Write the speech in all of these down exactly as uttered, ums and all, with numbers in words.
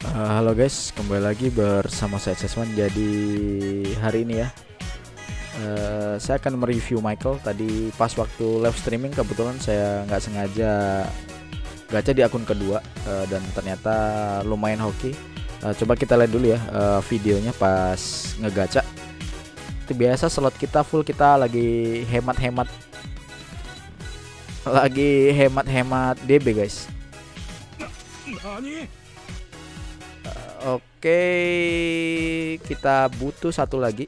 Uh, halo guys, kembali lagi bersama saya Sesman. Jadi hari ini ya, uh, saya akan mereview Michael. Tadi pas waktu live streaming kebetulan saya nggak sengaja gacha di akun kedua, uh, dan ternyata lumayan hoki. Uh, coba kita lihat dulu ya uh, videonya pas ngegacha. Itu biasa slot kita full, kita lagi hemat-hemat, lagi hemat-hemat D B guys. Oke, kita butuh satu lagi.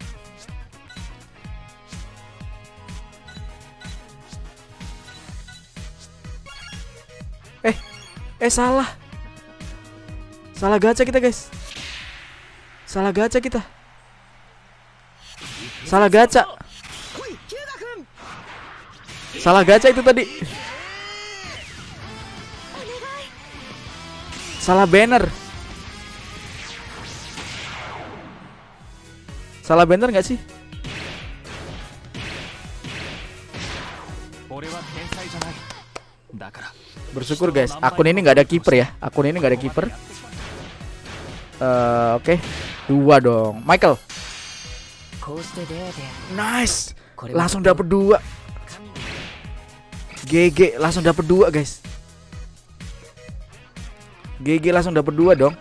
Eh, eh salah. Salah gacha kita, guys. Salah gacha kita. Salah gacha. Salah gacha itu tadi. Salah banner. Salah banner nggak sih? Bersyukur guys, akun ini nggak ada kiper ya. Akun ini nggak ada kiper. Uh, Oke, okay. Dua dong, Michael. Nice, langsung dapet dua. G G, langsung dapet dua guys. G G langsung dapet dua dong.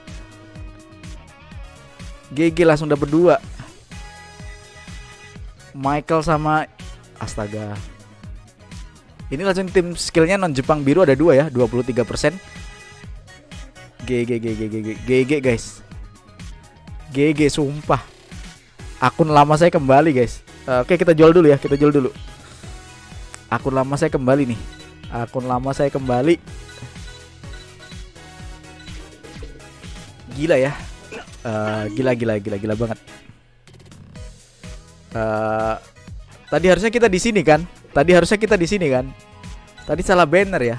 G G langsung dapet dua. Michael sama astaga. Ini langsung tim skillnya non Jepang biru ada dua ya, dua puluh tiga persen. G G G G G G G G guys. G G sumpah. Akun lama saya kembali guys. uh, Oke, kita jual dulu ya, kita jual dulu. Akun lama saya kembali nih. Akun lama saya kembali. Gila ya. uh, Gila gila gila gila banget. Uh, tadi harusnya kita di sini kan? Tadi harusnya kita di sini kan? Tadi salah banner ya.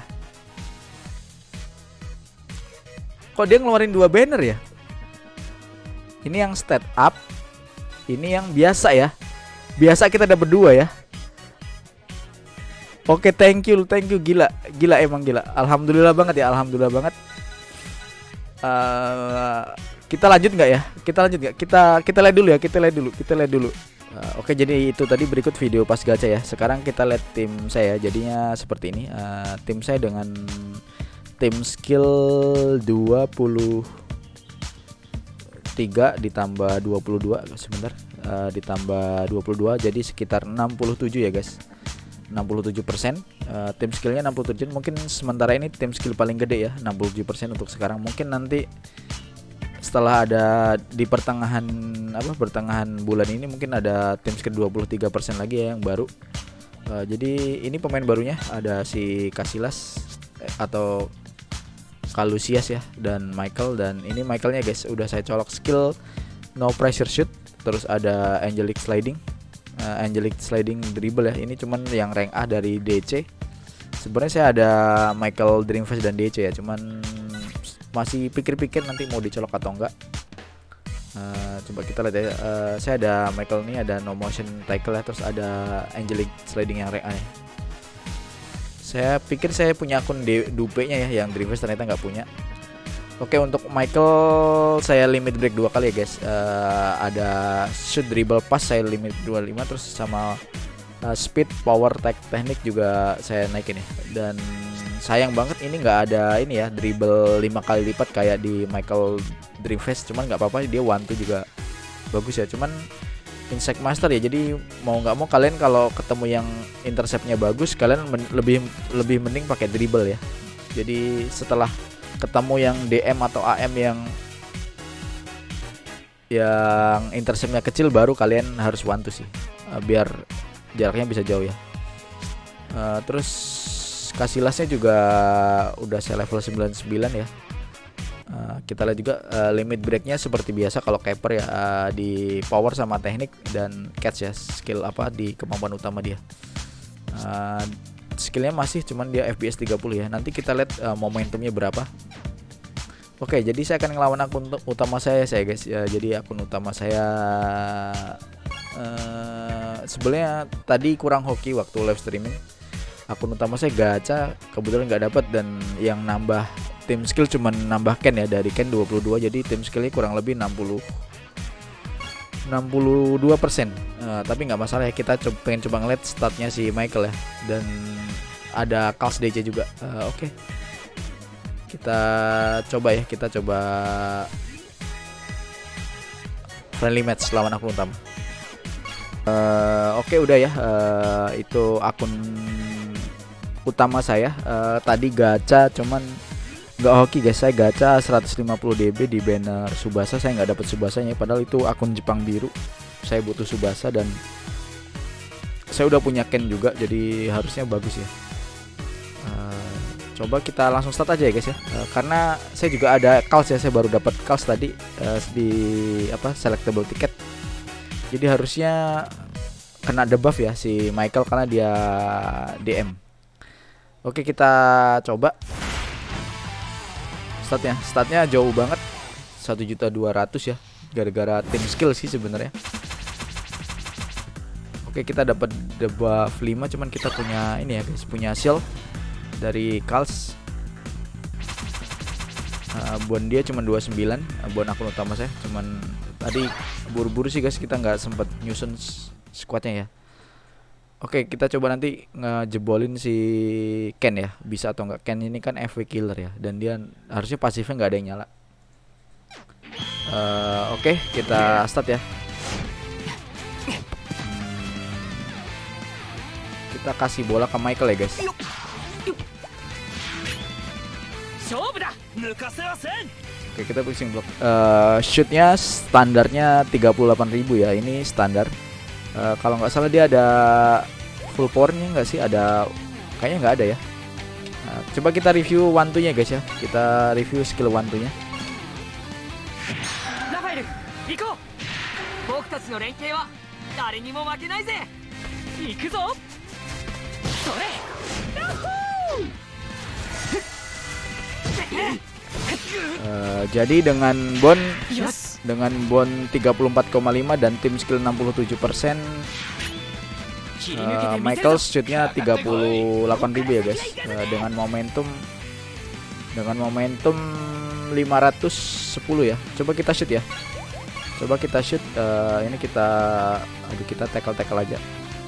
Kok dia ngeluarin dua banner ya? Ini yang stat up, ini yang biasa ya. Biasa kita dapat dua ya. Oke, thank you, thank you, gila, gila emang gila. Alhamdulillah banget ya, alhamdulillah banget. Uh, kita lanjut nggak ya? Kita lanjut nggak? Kita kita lihat dulu ya, kita lihat dulu, kita lihat dulu. Uh, Oke, jadi itu tadi berikut video pas gacha ya. Sekarang kita lihat tim saya. Jadinya seperti ini. Uh, tim saya dengan tim skill dua puluh tiga ditambah dua puluh dua sebentar. Uh, ditambah dua puluh dua jadi sekitar enam puluh tujuh ya guys. enam puluh tujuh persen. Uh, tim skillnya enam puluh tujuh. Mungkin sementara ini tim skill paling gede ya, enam puluh tujuh persen untuk sekarang. Mungkin nanti setelah ada di pertengahan apa pertengahan bulan ini mungkin ada tim skill dua puluh tiga persen lagi ya yang baru. Uh, jadi ini pemain barunya ada si Casillas eh, atau Calusias ya, dan Michael. Dan ini Michaelnya guys, udah saya colok skill no pressure shoot, terus ada angelic sliding, uh, angelic sliding dribble ya. Ini cuman yang rank A dari D C. Sebenarnya saya ada Michael Dreamfast dan D C ya, cuman masih pikir-pikir nanti mau dicolok atau enggak. Uh, coba kita lihat ya. Uh, saya ada Michael nih, ada no motion tackle ya, terus ada angelic sliding yang rank A ya. Saya pikir saya punya akun dupe-nya ya, yang Dreamfast ternyata nggak punya. Oke, untuk Michael saya limit break dua kali ya guys. Uh, ada shoot dribble pass saya limit dua puluh lima, terus sama uh, speed power tech teknik juga saya naikin ya. Dan sayang banget ini nggak ada ini ya, dribble lima kali lipat kayak di Michael Dreamfast. Cuman nggak apa-apa, dia one two juga bagus ya. Cuman insect master ya, jadi mau nggak mau kalian kalau ketemu yang interceptnya bagus, kalian men lebih lebih mending pakai dribble ya. Jadi setelah ketemu yang D M atau A M yang yang interceptnya kecil, baru kalian harus one two sih, uh, biar jaraknya bisa jauh ya. Uh, terus Casillasnya juga udah saya level sembilan puluh sembilan ya. Uh, kita lihat juga uh, limit breaknya seperti biasa kalau Caper ya, uh, di power sama teknik dan catch ya, skill apa di kemampuan utama dia. Uh, skillnya masih cuman dia F P S tiga puluh ya. Nanti kita lihat uh, momentumnya berapa. Oke, jadi saya akan ngelawan akun utama saya saya guys ya. Jadi akun utama saya uh, sebenarnya tadi kurang hoki waktu live streaming. Akun utama saya gacha, kebetulan nggak dapat, dan yang nambah tim skill cuma nambah Ken ya, dari Ken dua puluh dua, jadi tim skillnya kurang lebih enam puluh enam puluh dua persen. Uh, tapi nggak masalah ya, kita coba, pengen coba ngeliat statnya si Michael ya, dan ada Cal's D C juga. Uh, Oke, okay. Kita coba ya, kita coba friendly match lawan akun utama. Uh, Oke okay, udah ya, uh, itu akun utama saya. Uh, tadi gacha cuman nggak hoki guys, saya gacha seratus lima puluh D B di banner Tsubasa, saya nggak dapet Tsubasanya, padahal itu akun Jepang biru, saya butuh Tsubasa dan saya udah punya Ken juga, jadi harusnya bagus ya. Uh, coba kita langsung start aja ya guys ya, uh, karena saya juga ada Cal's ya, saya baru dapat Cal's tadi uh, di apa selectable ticket, jadi harusnya kena debuff ya si Michael karena dia D M. Oke, kita coba statnya, statnya jauh banget, satu juta dua ratus ya, gara-gara tim skill sih sebenarnya. Oke, kita dapat debuff lima, cuman kita punya ini ya guys, punya shield dari Cal's. Uh, bon dia cuma dua puluh sembilan, uh, bon akun utama saya, cuman tadi buru-buru sih guys, kita nggak sempet nyusun squadnya ya. Oke, kita coba nanti ngejebolin si Ken ya, bisa atau enggak. Ken ini kan F W killer ya, dan dia harusnya pasifnya nggak ada yang nyala. Uh, Oke, kita start ya. Hmm, kita kasih bola ke Michael ya guys. Oke, kita pusing block. Uh, shootnya standarnya tiga puluh delapan ribu ya, ini standar. Uh, kalau nggak salah dia ada full powernya nggak sih? Ada, kayaknya nggak ada ya. Nah, coba kita review one two nya guys ya. Kita review skill one two nya. Uh, jadi dengan bon dengan bon tiga puluh empat koma lima dan tim skill enam puluh tujuh persen, uh, Michael shootnya tiga puluh delapan ribu ya guys, uh, dengan momentum dengan momentum lima ratus sepuluh ya. Coba kita shoot ya, coba kita shoot. Uh, ini kita aduh kita tackle tackle aja.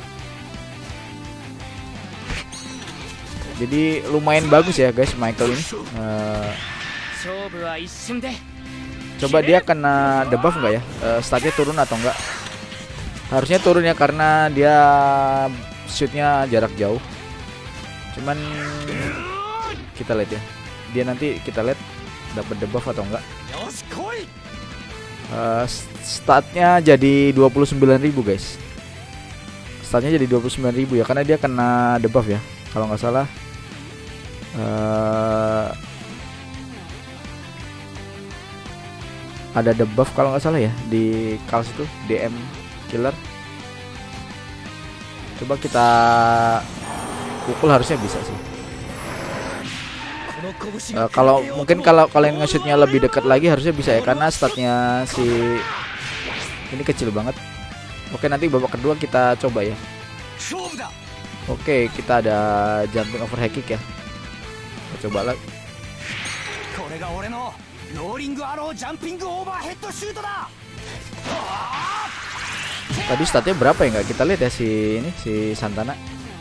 Jadi lumayan bagus ya guys Michael ini. Uh, Coba dia kena debuff nggak ya? Uh, statnya turun atau enggak? Harusnya turun ya, karena dia shootnya jarak jauh. Cuman kita lihat ya, dia nanti kita lihat dapat debuff atau enggak. Uh, statnya jadi dua puluh sembilan ribu guys. Statnya jadi dua puluh sembilan ribu ya, karena dia kena debuff ya. Kalau nggak salah. Uh, ada debuff kalau nggak salah ya di Cal's itu, D M killer. Coba kita pukul, harusnya bisa sih. Uh, kalau mungkin kalau kalian nge-shootnya lebih dekat lagi harusnya bisa ya, karena statnya si ini kecil banget. Oke, nanti babak kedua kita coba ya. Oke, kita ada jumping over high kick ya. Kita coba lagi. Tadi statnya berapa ya, nggak kita lihat ya si ini si Santana.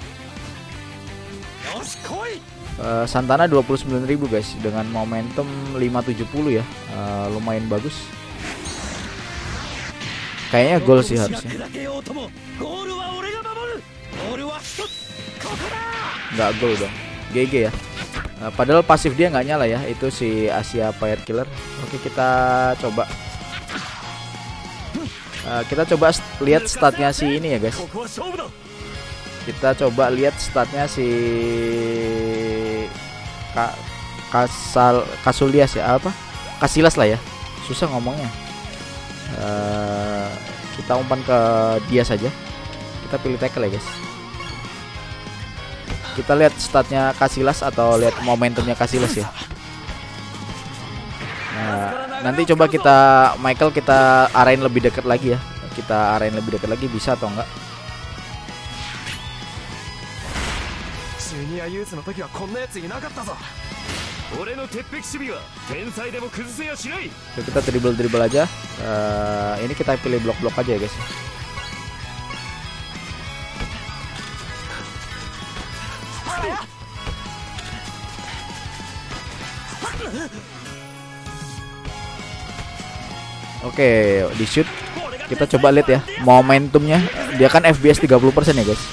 Uh, Santana dua puluh sembilan ribu guys, dengan momentum lima tujuh puluh ya. Uh, lumayan bagus. Kayaknya gol sih harusnya. Nggak gol dong, G G ya. Uh, padahal pasif dia nggak nyala ya, itu si Asia Fire Killer. Oke, kita coba. Uh, kita coba st lihat statnya si ini ya guys. Kita coba lihat statnya si Ka Kasal Kasulias ya, apa? Kasilas lah ya. Susah ngomongnya. Uh, kita umpan ke dia saja. Kita pilih tackle ya guys. Kita lihat statnya Kasilas atau lihat momentumnya Kasilas ya. Nah, nanti coba kita Michael kita arahin lebih dekat lagi ya. Kita arahin lebih dekat lagi, bisa atau enggak? Oke, kita dribble-dribble aja. Uh, ini kita pilih blok-blok aja ya guys. Oke, di shoot. Kita coba lihat ya momentumnya. Dia kan F P S tiga puluh persen ya guys.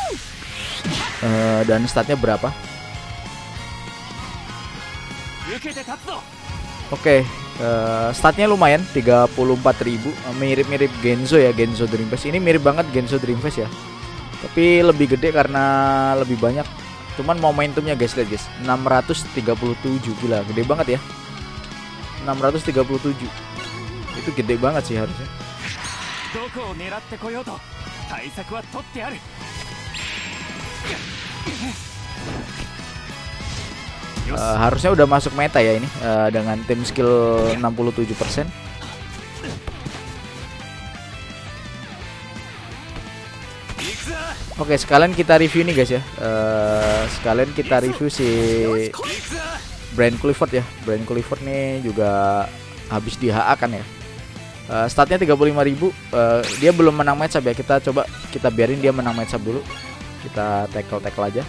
Uh, dan statnya berapa? Oke, uh, statnya lumayan tiga puluh empat ribu. Mirip-mirip Genzo ya, Genzo Dream Fest. Ini mirip banget Genzo Dream Fest ya. Tapi lebih gede karena lebih banyak. Cuman momentumnya guys, lihat guys, enam ratus tiga puluh tujuh. Gila, gede banget ya. enam ratus tiga puluh tujuh. Itu gede banget sih harusnya. Uh, harusnya udah masuk meta ya ini uh, dengan tim skill enam puluh tujuh persen. Oke, sekalian kita review nih guys ya. Uh, sekalian kita review si Brand Clifford ya. Brand Clifford nih juga habis di H A kan ya. Uh, statnya tiga puluh lima ribu. uh, Dia belum menang match up ya. Kita coba, kita biarin dia menang match up dulu. Kita tackle-tackle aja.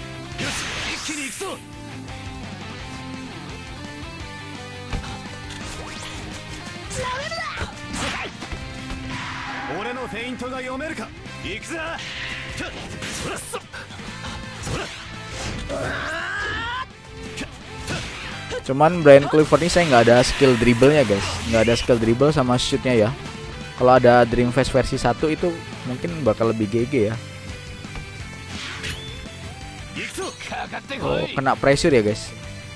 Cuman Brand Clifford ini saya nggak ada skill dribblenya guys, nggak ada skill dribble sama shootnya ya. Kalau ada Dream Fest versi satu itu mungkin bakal lebih G G ya. Oh, kena pressure ya guys.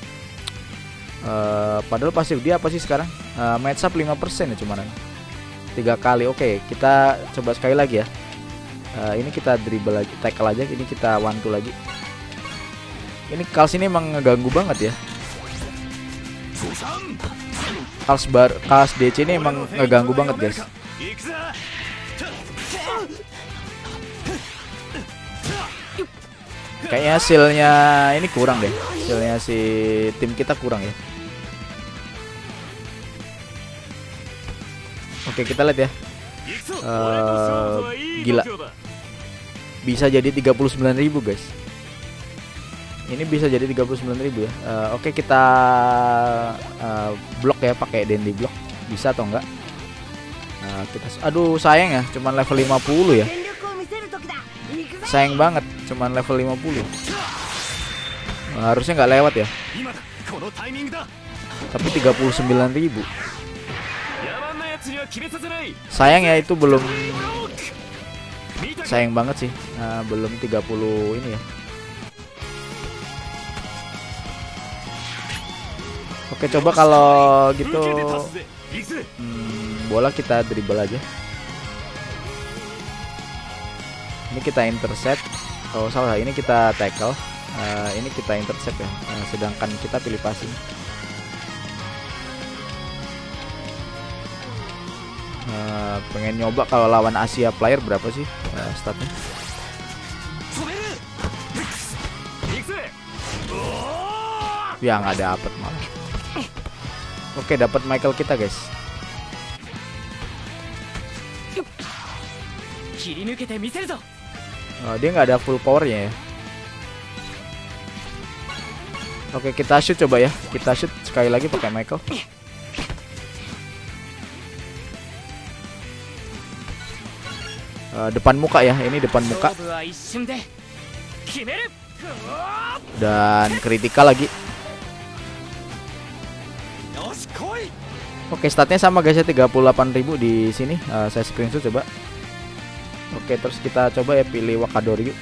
Uh, padahal pasif dia apa sih sekarang? Uh, match up lima persen ya cuman. Tiga kali. Oke, kita coba sekali lagi ya. Uh, ini kita dribble lagi, tackle aja. Ini kita one two lagi. Ini Kals ini emang ngeganggu banget ya. Kals bar, Kals D C ini emang ngeganggu banget guys. Kayaknya hasilnya ini kurang deh. Hasilnya si tim kita kurang ya. Oke, kita lihat ya. Uh, gila. Bisa jadi tiga puluh sembilan ribu guys. Ini bisa jadi tiga puluh sembilan ribu ya. Uh, Oke, kita uh, blok ya, pakai Dandy block. Bisa atau enggak? Uh, kita aduh sayang ya, cuman level lima puluh ya. Sayang banget, cuman level lima puluh. Uh, harusnya nggak lewat ya. Tapi tiga puluh sembilan ribu. Sayang ya, itu belum. Sayang banget sih. Uh, belum tiga puluh ini ya. Oke, coba kalau gitu hmm, bola kita dribble aja. Ini kita intercept. Oh salah, ini kita tackle. uh, Ini kita intercept ya. uh, Sedangkan kita pilih passing. uh, Pengen nyoba kalau lawan Asia player berapa sih uh, statnya. Ya nggak dapet malah. Oke, dapat Michael kita guys. Oh, dia nggak ada full powernya ya. Oke, kita shoot coba ya. Kita shoot sekali lagi pakai Michael. Uh, depan muka ya, ini depan muka. Dan kritikal lagi. Oke, statnya sama guys ya, tiga puluh delapan ribu di sini. Uh, saya screenshot coba. Oke, terus kita coba ya pilih Wakadori.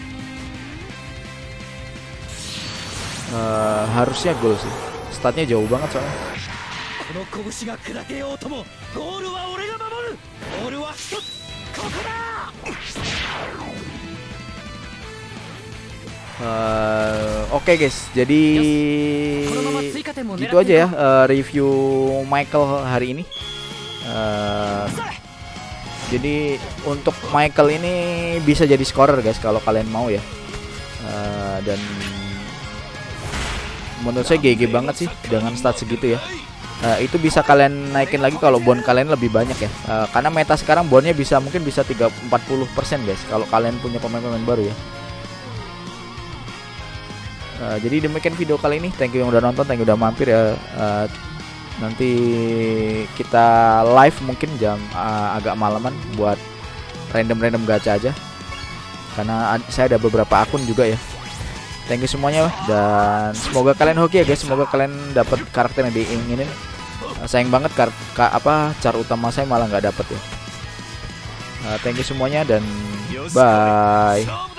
Uh, harusnya gol sih. Statnya jauh banget soalnya. Uh, Oke okay guys, jadi gitu aja ya uh, review Michael hari ini. Uh, jadi untuk Michael ini bisa jadi scorer guys kalau kalian mau ya. Uh, dan menurut saya G G banget sih dengan stat segitu ya. Uh, itu bisa kalian naikin lagi kalau bond kalian lebih banyak ya. Uh, karena meta sekarang bondnya bisa mungkin bisa tiga puluh empat puluh persen guys kalau kalian punya pemain-pemain baru ya. Uh, jadi demikian video kali ini. Thank you yang udah nonton, thank you udah mampir ya. Uh, nanti kita live mungkin jam uh, agak malaman buat random-random gacha aja. Karena saya ada beberapa akun juga ya. Thank you semuanya dan semoga kalian hoki ya guys. Semoga kalian dapat karakter yang diinginin. Uh, sayang banget kar ka apa char utama saya malah nggak dapet ya. Uh, thank you semuanya dan bye.